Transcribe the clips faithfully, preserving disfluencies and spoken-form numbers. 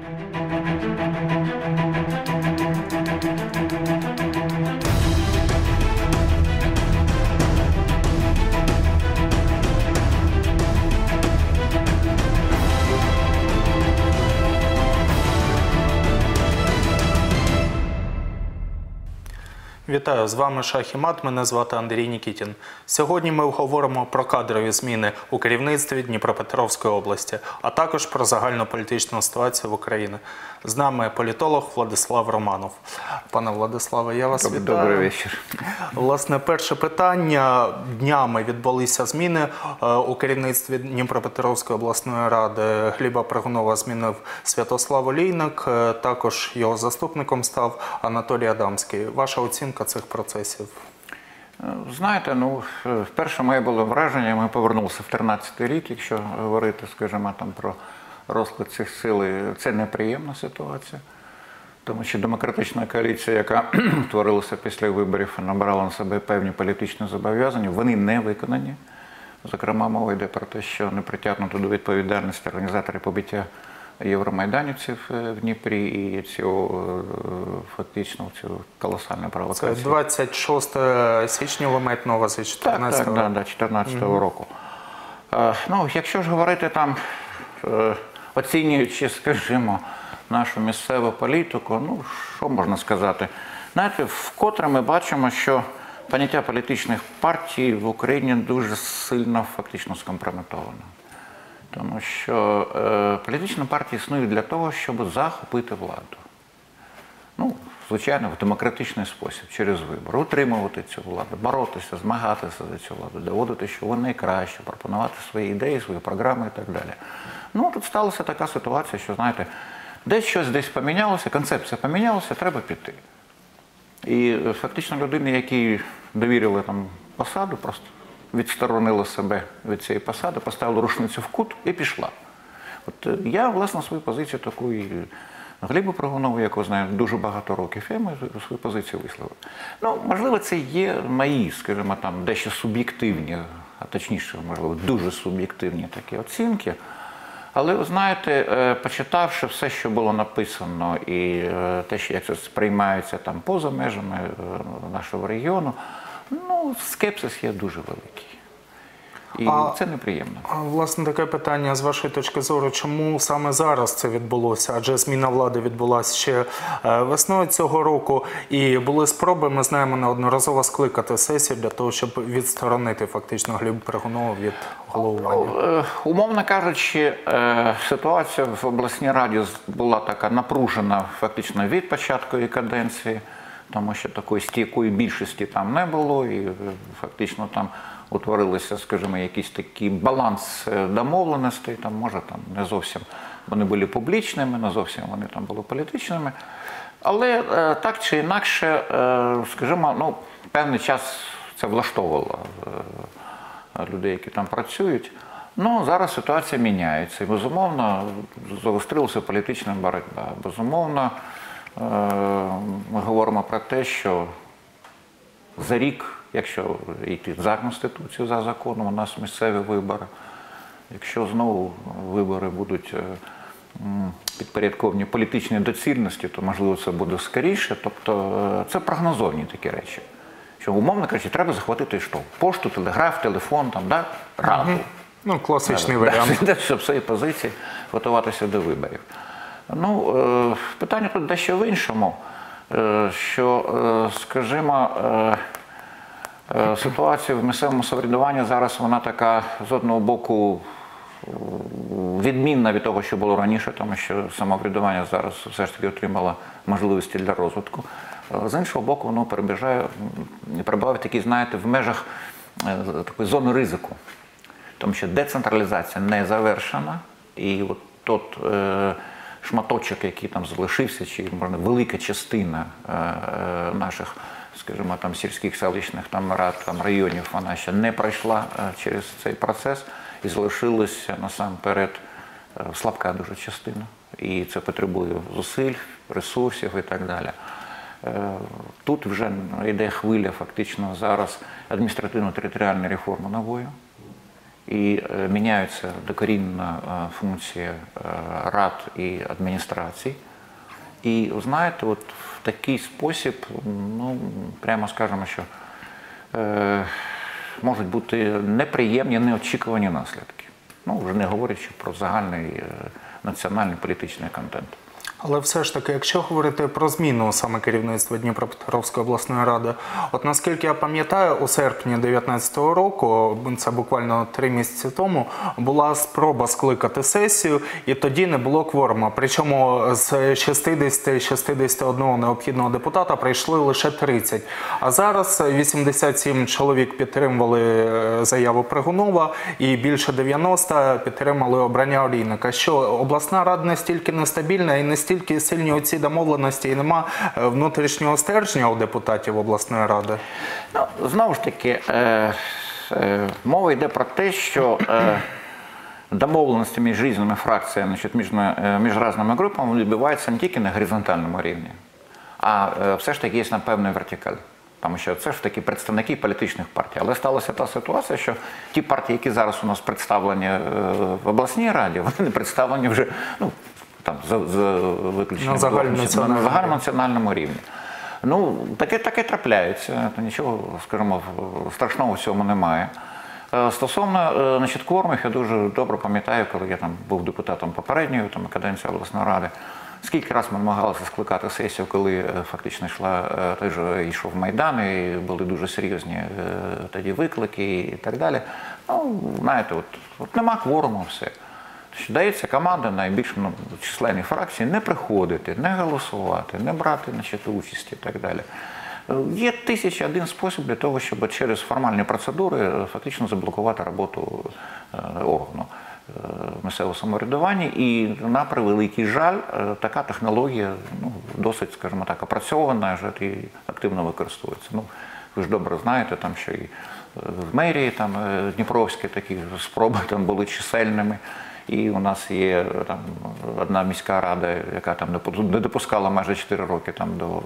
Вітаю, з вами Шах і Мат, мене звати Андрій Нікітін. Сьогодні ми говоримо про кадрові зміни у керівництві Дніпропетровської області, а також про загальну політичну ситуацію в Україні. З нами політолог Владислав Романов. Пане Владиславе, я вас вітаю. Добрий вечір. Власне, перше питання. Днями відбулися зміни у керівництві Дніпропетровської обласної ради. Гліба Пригунова змінив Святослав Олійник, також його заступником став Анатолій Адамський. Ваша оцінка цих процесів? Знаєте, ну, перше моє було враження, ми повернулися в тринадцятий рік, якщо говорити, скажімо, там про розклад цих сил, це неприємна ситуація. Тому що демократична коаліція, яка творилася після виборів, набрала на себе певні політичні зобов'язання, вони не виконані. Зокрема, мова йде про те, що не притягнуто до відповідальності організатори побиття євромайданівців в Дніпрі і цього фактично цього колосальної провокації. Це двадцять шостого січня, ви маєте на увазі чотирнадцятого? Так, так, да, чотирнадцятого mm-hmm. року. Ну, якщо ж говорити там, оцінюючи, скажімо, нашу місцеву політику, ну, що можна сказати? Знаєте, вкотре ми бачимо, що поняття політичних партій в Україні дуже сильно фактично скомпрометовано. Тому що е, політичні партії існують для того, щоб захопити владу. Ну, звичайно, в демократичний спосіб, через вибори. Утримувати цю владу, боротися, змагатися за цю владу, доводити, що вони найкраще, пропонувати свої ідеї, свої програми і так далі. Ну, тут сталася така ситуація, що, знаєте, десь щось десь помінялося, концепція помінялася, треба піти. І фактично людини, які довірили там посаду, просто відсторонила себе від цієї посади, поставила рушницю в кут і пішла. От я, власне, свою позицію таку і Глібу Пригунову, яку знаю дуже багато років, я свою позицію висловив. Ну, можливо, це є мої, скажімо, там, дещо суб'єктивні, а точніше, можливо, дуже суб'єктивні такі оцінки. Але, ви знаєте, почитавши все, що було написано, і те, що як це сприймається там поза межами нашого регіону, ну, скепсис є дуже великий. І а, це неприємно. А, власне, таке питання з вашої точки зору, чому саме зараз це відбулося? Адже зміна влади відбулася ще весною цього року, і були спроби, ми знаємо, неодноразово скликати сесію для того, щоб відсторонити фактично Гліба Пригунова від головування. Умовно кажучи, ситуація в обласній раді була така напружена фактично від початку її каденції, тому що такої стійкої більшості там не було, і фактично там утворилися, скажімо, якийсь такий баланс домовленостей, там, може, там не зовсім вони були публічними, не зовсім вони там були політичними. Але так чи інакше, скажімо, ну, певний час це влаштовувало людей, які там працюють. Ну, зараз ситуація міняється. І, безумовно, загострилася політична боротьба. Безумовно, ми говоримо про те, що за рік, якщо йти за Конституцією, за законом, у нас місцеві вибори. Якщо знову вибори будуть підпорядковані політичній доцільності, то, можливо, це буде скоріше. Тобто це прогнозовані такі речі. Що, умовно кажучи, треба захватити що? Пошту, телеграф, телефон, там, да? Раду. Угу. Ну, класичний да, варіант. Да, щоб з цієї позиції готуватися до виборів. Ну, питання тут дещо в іншому, що, скажімо, ситуація в місцевому самоврядуванні зараз, вона така, з одного боку, відмінна від того, що було раніше, тому що самоврядування зараз все ж таки отримало можливості для розвитку. З іншого боку, воно перебіжає, перебуває такі, знаєте, в межах такої зони ризику. Тому що децентралізація не завершена, і от тот е, шматочок, який там залишився, чи, можна, велика частина е, наших, скажімо, там сільських, селищних там рад, там районів, вона ще не пройшла е, через цей процес, і залишилася насамперед е, слабка дуже частина. І це потребує зусиль, ресурсів і так далі. Е, тут вже йде хвиля фактично зараз адміністративно-територіальної реформи нової. і е, міняються докорінно е, функції е, рад і адміністрацій. І знаєте, от в такий спосіб, ну, прямо скажемо, що е, можуть бути неприємні, неочікувані наслідки. Ну, вже не говорячи про загальний е, національний політичний контент. Але все ж таки, якщо говорити про зміну саме керівництва Дніпропетровської обласної ради, от наскільки я пам'ятаю, у серпні дві тисячі дев'ятнадцятого року, це буквально три місяці тому, була спроба скликати сесію, і тоді не було кворуму. Причому з шістдесяти шістдесят один необхідного депутата прийшли лише тридцять. А зараз вісімдесят сім чоловік підтримували заяву Пригунова, і більше дев'яносто підтримали обрання Олійника. Що обласна рада настільки нестабільна і не стільки сильні оці домовленості і нема внутрішнього стержня у депутатів обласної ради? Ну, знову ж таки, е, е, мова йде про те, що е, домовленості між різними фракціями, значить, між, е, між різними групами відбуваються не тільки на горизонтальному рівні, а е, все ж таки є на певний вертикаль. Тому що це ж таки представники політичних партій. Але сталася та ситуація, що ті партії, які зараз у нас представлені е, в обласній раді, вони не представлені вже, ну, там, за, за виключенням на загальнонаціональному, на загальнонаціональному рівні. Ну, таке, таке трапляється, нічого, скажімо, страшного в цьому немає. Стосовно, значить, кворумів, я дуже добре пам'ятаю, коли я там був депутатом попередньої там, каденції обласної ради, скільки раз ми намагалися скликати сесію, коли фактично йшла, той же йшов Майдан, і були дуже серйозні тоді виклики і так далі. Ну, знаєте, от, от нема кворуму, все. Дається команда найбільш ну, численній фракції не приходити, не голосувати, не брати значить, участь і так далі. Є тисяча один спосіб для того, щоб через формальні процедури фактично заблокувати роботу органу місцевого самоврядування. І на превеликий жаль, така технологія ну, досить, скажімо так, опрацьована і активно використовується. Ну, ви ж добре знаєте, там, що і в мерії там, Дніпровські такі спроби там, були чисельними. І у нас є там одна міська рада, яка там не допускала майже чотири роки там до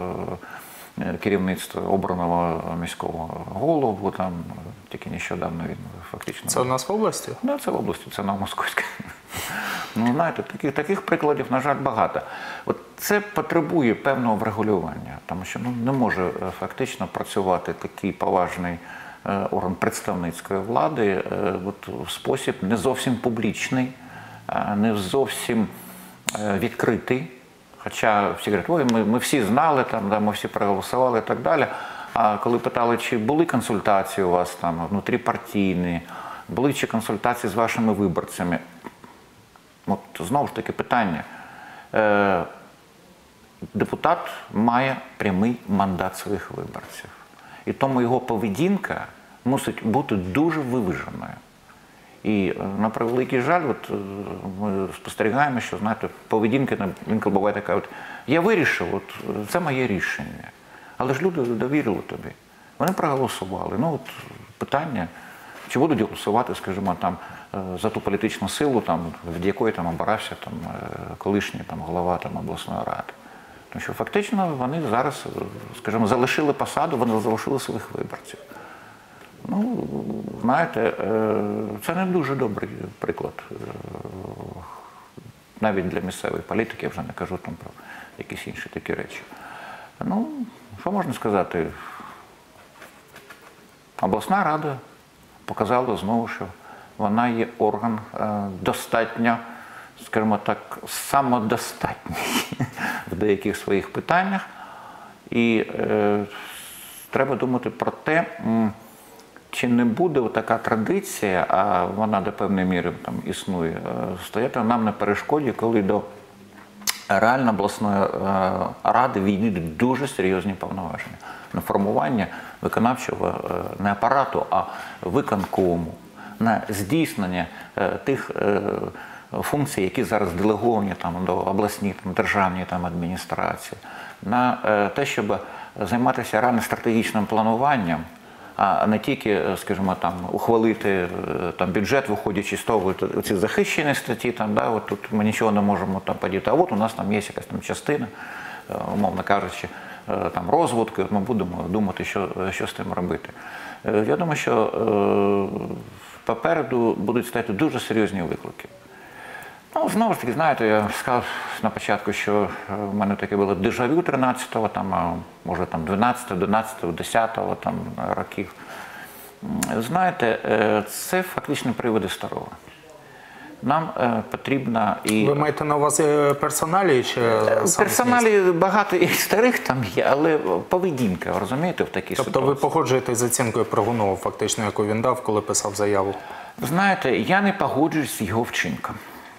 е, керівництва обраного міського голову, там тільки нещодавно він фактично... Це у нас в області? Так, да, це в області, це Новомосковська. Ну, знаєте, таких, таких прикладів, на жаль, багато. От це потребує певного врегулювання, тому що ну, не може фактично працювати такий поважний орган представницької влади от, в спосіб не зовсім публічний, не зовсім відкритий. Хоча всі говорять, ой, ми, ми всі знали, там, да, ми всі проголосували і так далі. А коли питали, чи були консультації у вас там, внутріпартійні, були чи консультації з вашими виборцями, от знову ж таки питання. Депутат має прямий мандат своїх виборців. І тому його поведінка мусить бути дуже виваженою. І на превеликий жаль, от, ми спостерігаємо, що, знаєте, поведінка, інколи буває така, от, я вирішив, от, це моє рішення. Але ж люди довірили тобі. Вони проголосували. Ну, от, питання, чи будуть голосувати, скажімо, там, за ту політичну силу, там, від якої там обирався там, колишній там, голова там, обласної ради. Тому що фактично вони зараз, скажімо, залишили посаду, вони залишили своїх виборців. Ну, знаєте, це не дуже добрий приклад. Навіть для місцевої політики, я вже не кажу там про якісь інші такі речі. Ну, що можна сказати? Обласна рада показала знову, що вона є орган достатньо, скажімо так, самодостатній в деяких своїх питаннях. І е, треба думати про те, чи не буде така традиція, а вона до певної міри там існує, стояти нам на перешкоді, коли до реально обласної ради війдуть дуже серйозні повноваження на формування виконавчого не апарату, а виконкому, на здійснення тих функцій, які зараз делеговані там, до обласні, там, державні там, адміністрації, на те, щоб займатися реально стратегічним плануванням, а не тільки, скажімо, там, ухвалити там, бюджет, виходячи з того, ці захищені статті, там, да, от тут ми нічого не можемо там, подіти, а от у нас там є якась там частина, умовно кажучи, там, розвитку, от ми будемо думати, що, що з тим робити. Я думаю, що попереду будуть стояти дуже серйозні виклики. Ну, знову ж таки, знаєте, я сказав на початку, що в мене таке було дежавю тринадцятого, там, а може там дванадцятого, одинадцятого, десятого там, років. Знаєте, це фактично приводи старого. Нам е, потрібна і... Ви маєте на увазі персоналі чи сам Персоналі багато і старих там є, але поведінка, розумієте, в такій Тобто ситуації. ви погоджуєтесь з оцінкою Пригунова, фактично, яку він дав, коли писав заяву? Знаєте, я не погоджуюсь з його вчинком.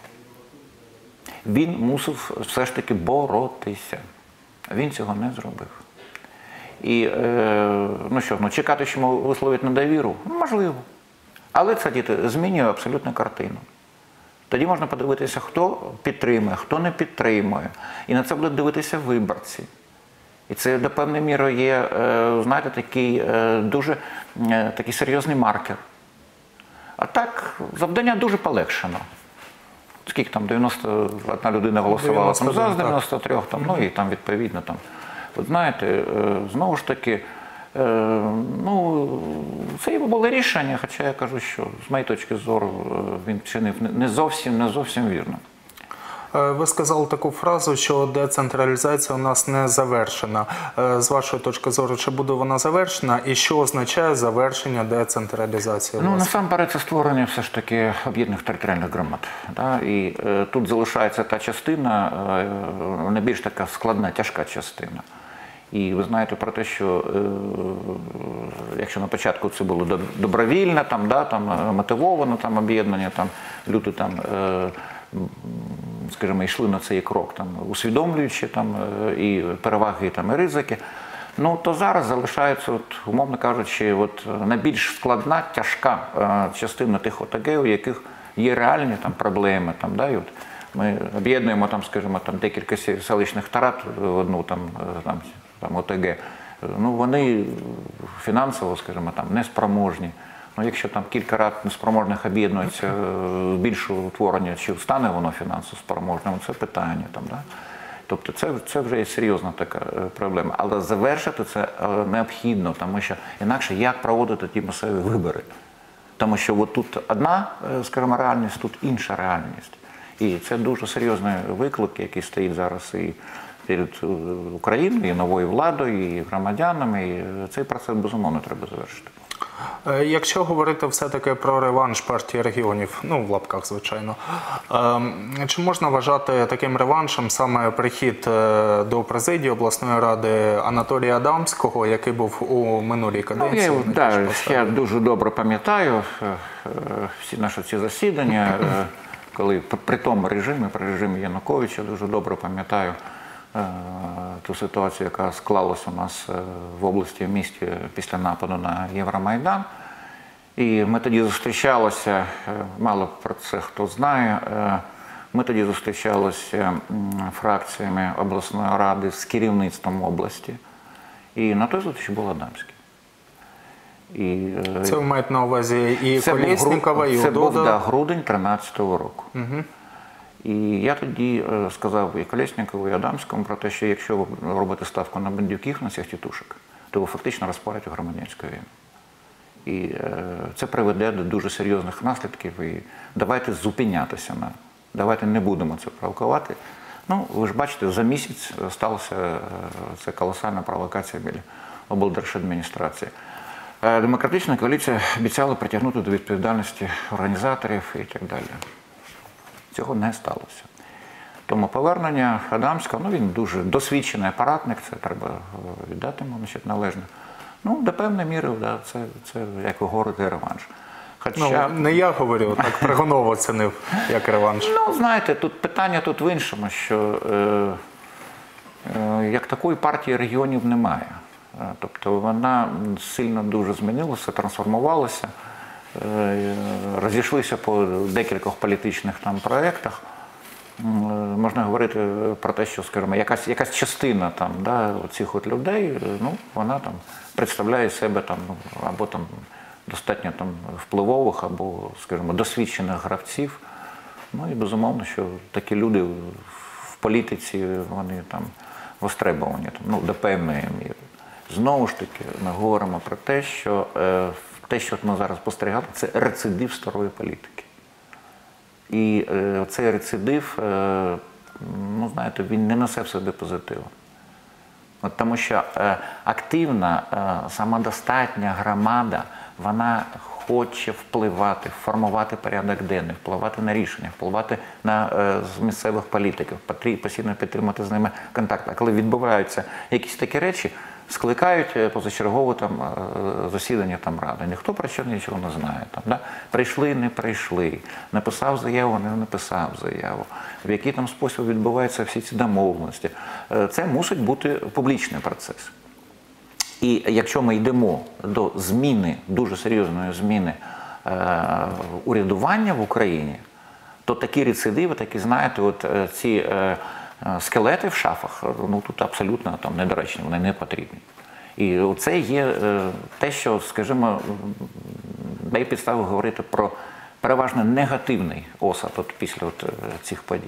Він мусив все ж таки боротися. Він цього не зробив. І, е, ну що, ну, чекати, що йому висловить недовіру? Можливо. Але це, діти, змінює абсолютно картину. Тоді можна подивитися, хто підтримує, хто не підтримує. І на це будуть дивитися виборці. І це до певної міри є, знаєте, такий дуже такий серйозний маркер. А так, завдання дуже полегшено. Скільки там, дев'яносто одна людина голосувала там, за з дев'яноста трьох, там, ну і там відповідно. Там. От знаєте, знову ж таки, ну, це його було рішення, хоча я кажу, що з моєї точки зору він чинив не зовсім, не зовсім вірно. Ви сказали таку фразу, що децентралізація у нас не завершена. З вашої точки зору, чи буде вона завершена і що означає завершення децентралізації? Ну, насамперед, це створення все ж таки об'єднаних територіальних громад. Да? І е, тут залишається та частина, е, найбільш така складна, тяжка частина. І ви знаєте про те, що е, якщо на початку це було добровільне, там, да, там, мотивоване там, об'єднання, там, люди там, е, скажімо, йшли на цей крок, там, усвідомлюючи там, і переваги, там, і ризики, ну, то зараз залишається, от, умовно кажучи, от, найбільш складна, тяжка е, частина тих ОТГ, у яких є реальні там, проблеми. Там, да, і от ми об'єднуємо, там, скажімо, там, декілька селищних тарат в одну там, там, там, ОТГ. Ну, вони фінансово, скажімо, там, неспроможні. Ну, якщо там кілька рад неспроможних об'єднуються в більше утворення, чи стане воно фінансово спроможним, це питання. Там, да? Тобто це, це вже є серйозна така проблема. Але завершити це необхідно, тому що інакше як проводити ті місцеві вибори? Тому що от тут одна, скажімо, реальність, тут інша реальність. І це дуже серйозний виклик, який стоїть зараз і перед Україною, і новою владою, і громадянами. І цей процес, безумовно, треба завершити. Якщо говорити все-таки про реванш партії регіонів, ну, в лапках, звичайно, чи можна вважати таким реваншем саме прихід до президії обласної ради Анатолія Адамського, який був у минулій каденції? Ну, я, да, я дуже добре пам'ятаю всі наші ці засідання, коли при тому режимі, при режимі Януковича, дуже добре пам'ятаю ту ситуацію, яка склалася у нас в області, в місті після нападу на Євромайдан. І ми тоді зустрічалися, мало про це хто знає, ми тоді зустрічалися фракціями обласної ради з керівництвом області. І на той зустрічі був Адамський. І, це ви маєте на увазі і Колєснікова, і Це Удода? був да, грудень дві тисячі тринадцятого року. Угу. І я тоді сказав і Колєснікову, і Адамському про те, що якщо ви робите ставку на бандюків, на цих тітушок, то ви фактично розпалюєте громадянську війну. І це приведе до дуже серйозних наслідків. І давайте зупинятися на, давайте не будемо це провокувати. Ну, ви ж бачите, за місяць сталася ця колосальна провокація біля облдержадміністрації. Демократична коаліція обіцяла притягнути до відповідальності організаторів і так далі. Цього не сталося. Тому повернення Адамського, ну він дуже досвідчений апаратник, це треба віддати йому належно. Ну, до певної міри, да, це, це, як ви говорите, реванш. Хоча... Ну, не я говорю, так Пригунов оцінив, як реванш. Ну, знаєте, тут питання тут в іншому, що е, е, як такої партії регіонів немає. Тобто вона сильно дуже змінилася, трансформувалася. Розійшлися по декількох політичних там проєктах. Можна говорити про те, що, скажімо, якась, якась частина там, да, цих от людей, ну, вона там представляє себе там, або там достатньо там впливових, або, скажімо, досвідчених гравців. Ну і безумовно, що такі люди в політиці, вони там востребовані, там, ну, до певної міри. Знову ж таки, ми говоримо про те, що е, те, що ми зараз спостерігали, це рецидив старої політики. І е, цей рецидив, е, ну, знаєте, він не несе в собі позитиву. От тому що е, активна, е, самодостатня громада, вона хоче впливати, формувати порядок денний, впливати на рішення, впливати на е, місцевих політиків, постійно підтримати з ними контакт. А коли відбуваються якісь такі речі, скликають позачергове там засідання там ради. Ніхто про що нічого не знає. Там, да? Прийшли, не прийшли, написав заяву, не написав заяву. В який там спосіб відбуваються всі ці домовленості. Це мусить бути публічний процес. І якщо ми йдемо до зміни, дуже серйозної зміни е, урядування в Україні, то такі рецидиви, такі, знаєте, от ці е, скелети в шафах, ну тут абсолютно там недоречні, вони не потрібні. І це є е, те, що, скажімо, дає підстави говорити про переважно негативний осад от після от, цих подій.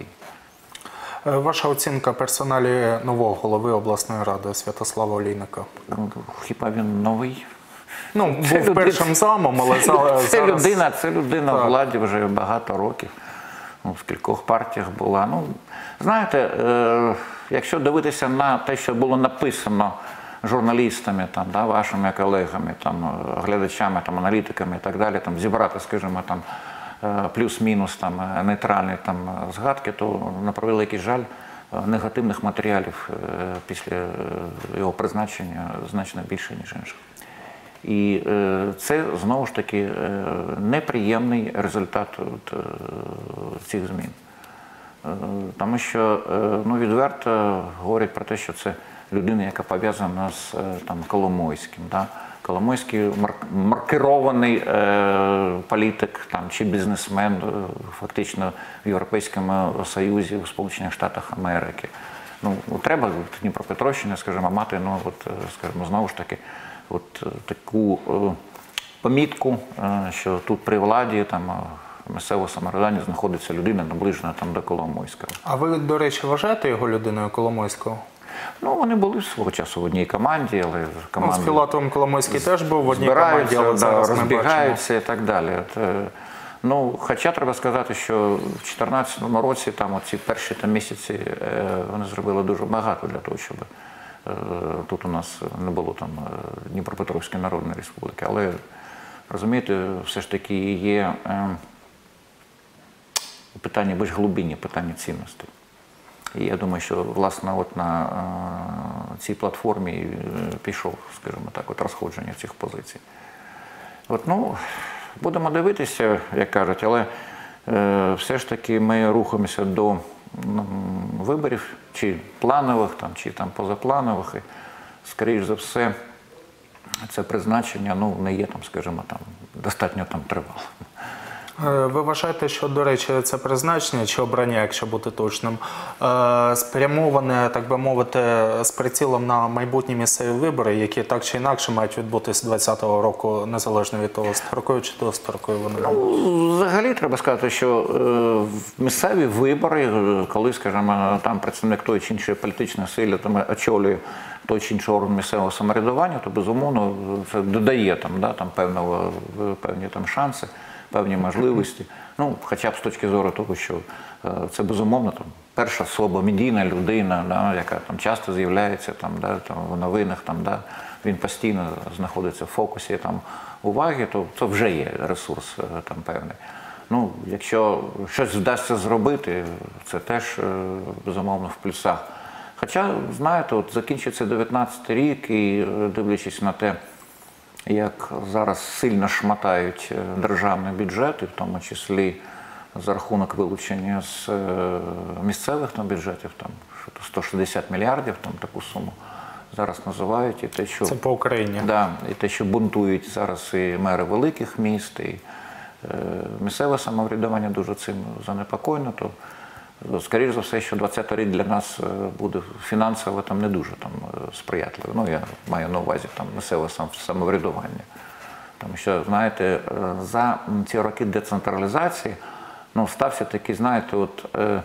Ваша оцінка персоналі нового голови обласної ради Святослава Олійника? Ну, хіба він новий? Ну, був людина, першим замом, але зараз... Це людина, це людина в владі вже багато років. Ну, в кількох партіях була. Ну, знаєте, е, якщо дивитися на те, що було написано журналістами, там, да, вашими колегами, там, глядачами, там, аналітиками і так далі, там, зібрати, скажімо, там, плюс-мінус там, нейтральні там, згадки, то, на превеликий жаль, негативних матеріалів після його призначення значно більше, ніж інших. І це, знову ж таки, неприємний результат от, цих змін. Тому що, ну, відверто говорять про те, що це людина, яка пов'язана з там, Коломойським. Да? Коломойський маркерований е, політик там, чи бізнесмен е, фактично в Європейському Союзі, в Сполучених Штатах Америки. Ну, треба в Дніпропетровщині, скажімо, мати, ну, от, скажімо, знову ж таки, от, таку е, помітку, е, що тут при владі там, місцевого самоврядування знаходиться людина, наближена там, до Коломойського. А ви, до речі, вважаєте його людиною Коломойського? Ну, вони були свого часу в одній команді, але команда... Ну, з Філатовим Коломойський теж був в одній команді, але да, зараз розбігаються і так далі. От, ну, хоча треба сказати, що в дві тисячі чотирнадцятому році, там, ці перші там, місяці, вони зробили дуже багато для того, щоб тут у нас не було там Дніпропетровської Народної Республіки. Але, розумієте, все ж таки є питання більш глибинні, питання цінностей. І я думаю, що, власне, от на цій платформі пішов, скажімо так, от розходження цих позицій. От, ну, будемо дивитися, як кажуть, але е, все ж таки ми рухаємося до ну, виборів, чи планових, там, чи там, позапланових, і, скоріш за все, це призначення ну, не є, там, скажімо, там, достатньо там, тривалим. Ви вважаєте, що, до речі, це призначення чи обрання, якщо бути точним, спрямоване, так би мовити, з прицілом на майбутні місцеві вибори, які так чи інакше мають відбутися двадцятого року, незалежно від того, строкою чи дострокою вони будуть? Ну, взагалі, треба сказати, що е, місцеві вибори, коли, скажімо, там представник тої чи іншої політичної сили там, очолює той чи інший орган місцевого самоврядування, то, безумовно, це додає там, да, там, певного, певні там, шанси, певні можливості. Ну, хоча б з точки зору того, що е, це, безумовно, там, перша слабомедійна людина, да, яка там, часто з'являється там, да, там, в новинах, там, да, він постійно знаходиться в фокусі там, уваги, то це вже є ресурс е, там, певний. Ну, якщо щось вдасться зробити, це теж, е, безумовно, в плюсах. Хоча, знаєте, от закінчиться дев'ятнадцятий рік і, дивлячись на те, як зараз сильно шматають державний бюджет, і в тому числі за рахунок вилучення з місцевих там, бюджетів, там, сто шістдесят мільярдів, там, таку суму зараз називають. І те, що, це по Україні. Да, і те, що бунтують зараз і мери великих міст, і е, місцеве самоврядування дуже цим занепокоєно, то скоріше за все, що двадцятий рік для нас буде фінансово там, не дуже там, сприятливий. Ну, я маю на увазі там, місцеве самоврядування. Тому що, знаєте, за ці роки децентралізації ну, стався такий, знаєте, от, е,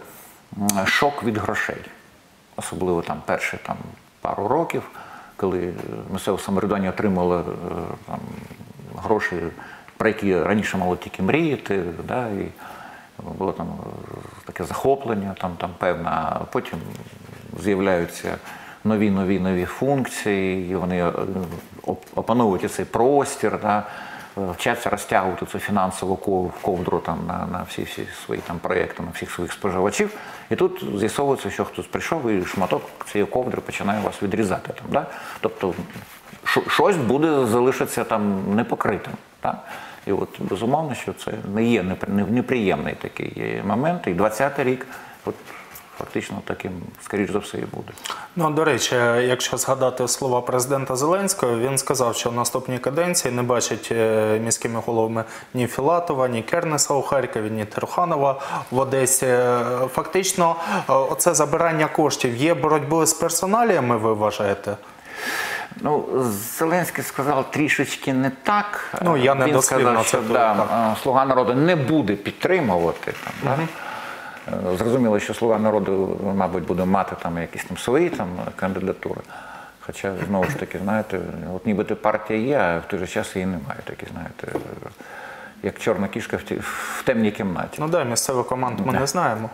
шок від грошей. Особливо там, перші там, пару років, коли місцеве самоврядування отримало там, гроші, про які раніше мало тільки мріяти, да, і було там таке захоплення, там, там певне, а потім з'являються нові, нові, нові функції, і вони опановують цей простір, да, вчаться розтягувати цю фінансову ковдру там, на, на всі, всі свої там, проєкти, на всіх своїх споживачів. І тут з'ясовується, що хтось прийшов і шматок цієї ковдри починає вас відрізати. Там, да? Тобто щось буде залишитися там непокритим. Да? І от безумовно, що це не є неприємний такий момент. І двадцятий рік от, фактично таким, скоріш за все, і буде. Ну, до речі, якщо згадати слова президента Зеленського, він сказав, що в наступній каденції не бачить міськими головами ні Філатова, ні Кернеса у Харкові, ні Труханова в Одесі. Фактично, оце забирання коштів є боротьбою з персоналіями, ви вважаєте? Ну, Зеленський сказав трішечки не так. Ну, я не Він сказав, що да, «Слуга народу» не буде підтримувати. Там, да? Зрозуміло, що «Слуга народу», мабуть, буде мати там якісь там свої там кандидатури. Хоча, знову ж таки, знаєте, от нібито партія є, а в той же час її немає. Такі, знаєте, як чорна кішка в, ті, в темній кімнаті. Ну так, місцеву команду ми да. не знаємо.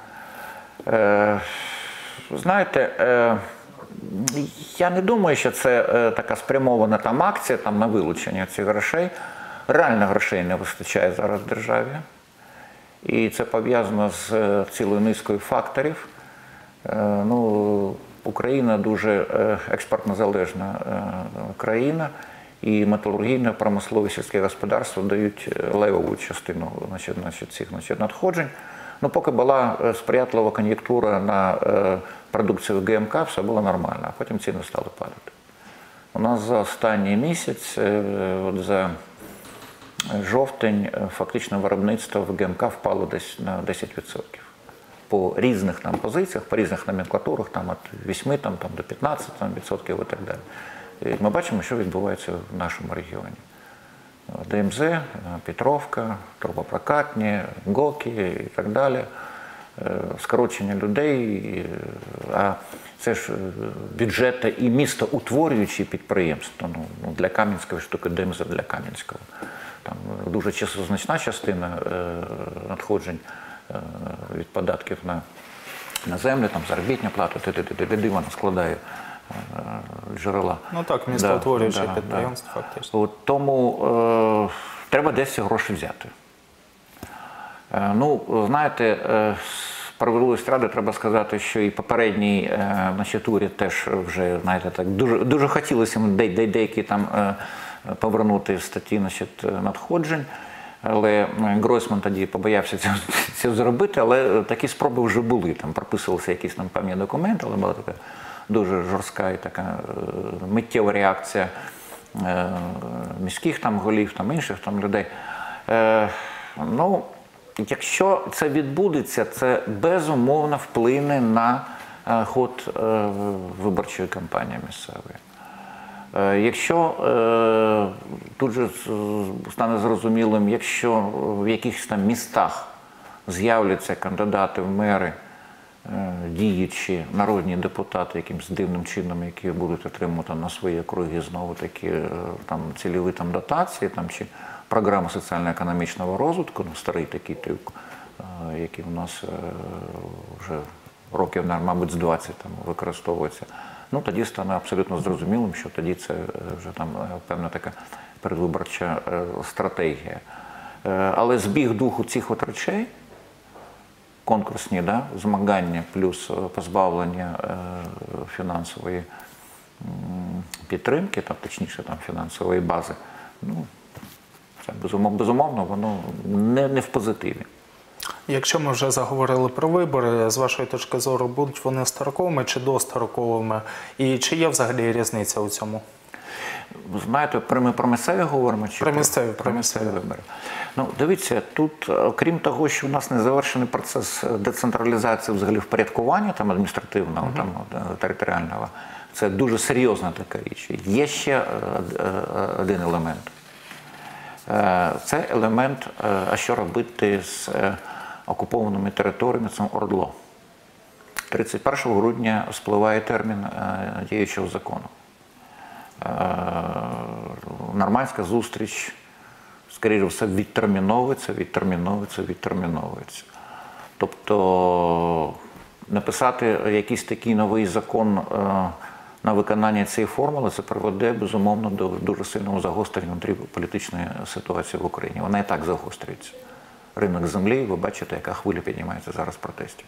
Е, знаєте, е, я не думаю, що це е, така спрямована там акція там, на вилучення цих грошей. Реально грошей не вистачає зараз в державі. І це пов'язано з е, цілою низкою факторів. Е, ну, Україна дуже е, експортно залежна е, країна, і металургійне, промислове, сільське господарство дають левову частину значить, значить, цих значить, надходжень. Ну, поки була сприятлива кон'юнктура на е, продукцію ГМК, все було нормально, а потім ціни стали падати. У нас за останній місяць, е, от за жовтень, фактично виробництво в ГМК впало десь на десять відсотків. По різних там позиціях, по різних номенклатурах, там від вісьми там, там, до п'ятнадцяти відсотків і так далі. І ми бачимо, що відбувається в нашому регіоні. ДМЗ, Петровка, трубопрокатні, ГОКи і так далі. Скорочення людей, а це ж бюджети і містоутворюючі підприємства. Ну, для Кам'янського ж тільки ДМЗ для Кам'янського. Там дуже значна частина надходжень від податків на, на землю, там заробітня плата, де вона складає джерела. Ну так, містоутворюючі да, підприємства да. фактично. От, тому е, треба десь ці гроші взяти. Е, ну, знаєте, е, справедливості ради треба сказати, що і попередній е, значить, турі теж вже, знаєте, так, дуже, дуже хотілося де, де, деякі там е, повернути статті значить, надходжень. Але Гройсман тоді побоявся це, це зробити, але такі спроби вже були. Там прописувалися якісь там певні документи, але була така дуже жорстка і така миттєва реакція міських там голів, там інших там людей. Ну, якщо це відбудеться, це безумовно вплине на ход виборчої кампанії місцевої. Якщо тут же стане зрозумілим, якщо в якихось там містах з'являться кандидати в мери, діючі народні депутати якимось дивним чином, які будуть отримувати на свої округи знову такі там цільові там дотації там чи програми соціально-економічного розвитку, ну старий такий трюк, який у нас вже років, мабуть, з двадцять там використовується. Ну, тоді стане абсолютно зрозумілим, що тоді це вже там певна така передвиборча стратегія. Але збіг духу цих от речей, конкурсні, да, змагання плюс позбавлення фінансової підтримки, там, точніше там, фінансової бази, ну, це безумовно, воно не, не в позитиві. Якщо ми вже заговорили про вибори, з вашої точки зору, будуть вони строковими чи достроковими? І чи є взагалі різниця у цьому? Знаєте, ми про місцеві говоримо? Чи про місцеві, про місцеві вибори. Ну, дивіться, тут, окрім того, що у нас не завершений процес децентралізації взагалі впорядкування там, адміністративного, uh-huh. там, територіального, це дуже серйозна така річ. Є ще один елемент. Це елемент, а що робити з окупованими територіями, це ОРДЛО. тридцять першого грудня спливає термін діючого закону. Нормандська зустріч скоріше все, відтерміновується, відтерміновується, відтерміновується. Тобто написати якийсь такий новий закон на виконання цієї формули, це приведе, безумовно, до дуже сильного загострення внутрішньополітичної ситуації в Україні. Вона і так загострюється. Ринок землі, ви бачите, яка хвиля піднімається зараз протестів.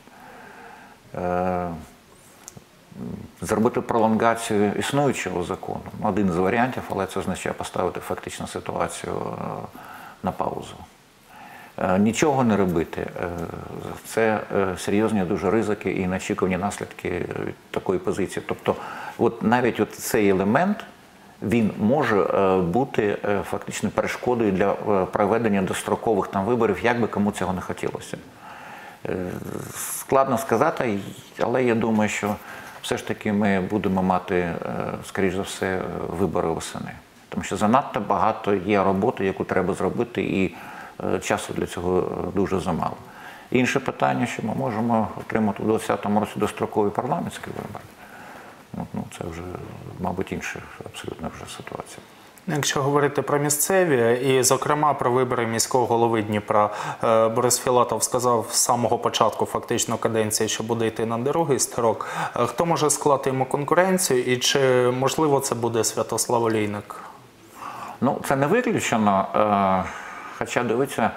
Зробити пролонгацію існуючого закону – один з варіантів, але це означає поставити фактично ситуацію на паузу. Нічого не робити – це серйозні дуже ризики і неочікувані наслідки від такої позиції. Тобто от навіть от цей елемент, він може бути фактично перешкодою для проведення дострокових там виборів, як би кому цього не хотілося. Складно сказати, але я думаю, що все ж таки ми будемо мати, скоріш за все, вибори восени. Тому що занадто багато є роботи, яку треба зробити, і часу для цього дуже замало. Інше питання, що ми можемо отримати у двадцятому році дострокові парламентські вибори. Ну, це вже, мабуть, інша абсолютно вже ситуація. Якщо говорити про місцеві, і, зокрема, про вибори міського голови Дніпра, Борис Філатов сказав з самого початку фактично каденції, що буде йти на другий строк. Хто може склати йому конкуренцію і чи, можливо, це буде Святослав Олійник? Ну, це не виключено. Хоча, дивіться,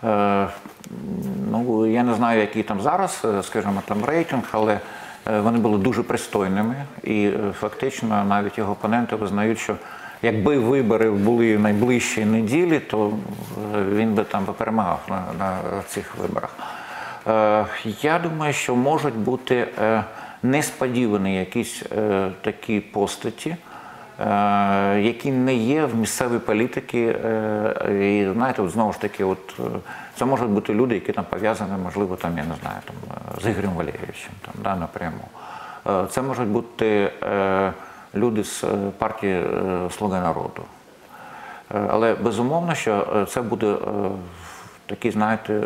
ну, я не знаю, який там зараз, скажімо, там рейтинг, але вони були дуже пристойними. І фактично навіть його опоненти визнають, що якби вибори були в найближчі неділі, то він би там перемагав на, на цих виборах. Е, я думаю, що можуть бути е, несподівані якісь е, такі постаті, е, які не є в місцевій політиці. Е, і знаєте, от, знову ж таки, от, це можуть бути люди, які там пов'язані, можливо, там, я не знаю, там, з Ігорем Валерійовичем, там, да, напряму. Е, це можуть бути е, люди з партії «Слуга народу». Але безумовно, що це буде такий, знаєте,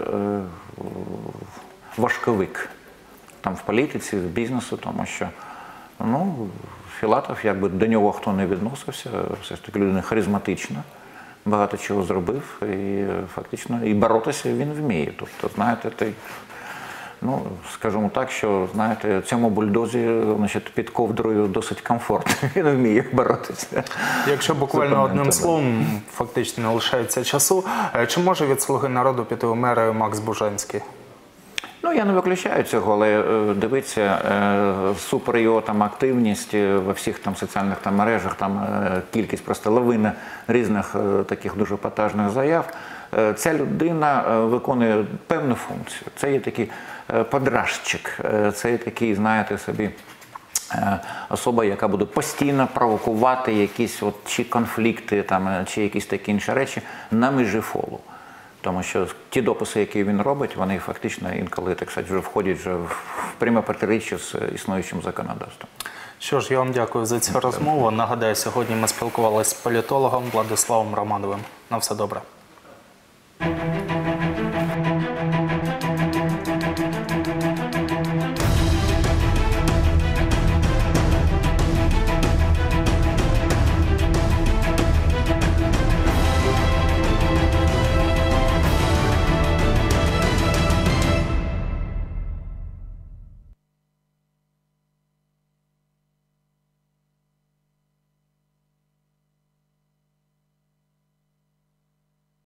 важковик там в політиці, в бізнесу, тому що, ну, Філатов, якби до нього хто не відносився, все ж таки людина харизматична, багато чого зробив і фактично і боротися він вміє. Тобто, знаєте, той, ну, скажімо так, що, знаєте, цьому бульдозі, значить, під ковдрою досить комфортно, він вміє боротися. Якщо буквально одним словом, фактично не лишається часу, чи може від «Слуги народу» піти у мери Макс Бужанський? Ну, я не виключаю цього, але дивіться, супер його там активність во всіх там соціальних там мережах, там кількість просто лавина різних таких дуже епатажних заяв. Ця людина виконує певну функцію. Це є такий подражчик, це є такий, знаєте, собі особа, яка буде постійно провокувати якісь от чи конфлікти, там, чи якісь такі інші речі на межі фолу. Тому що ті дописи, які він робить, вони фактично інколи, так сказати, вже входять вже в пряме протиріччя з існуючим законодавством. Що ж, я вам дякую за цю розмову. Нагадаю, сьогодні ми спілкувалися з політологом Владиславом Романовим. На все добре.